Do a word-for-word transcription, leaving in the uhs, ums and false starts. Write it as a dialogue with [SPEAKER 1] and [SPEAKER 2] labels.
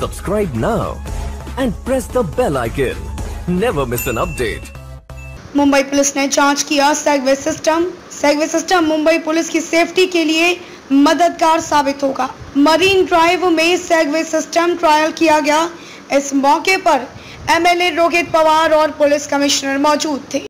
[SPEAKER 1] Subscribe now and press the bell icon. Never miss an update.
[SPEAKER 2] Mumbai police ने जांच किया segway system. Segway system Mumbai police की safety के लिए मददगार साबित होगा। मरीन ड्राइव में सेगवे सिस्टम ट्रायल किया गया। इस मौके पर एमएलए रोहित पवार और पुलिस कमिश्नर मौजूद थे।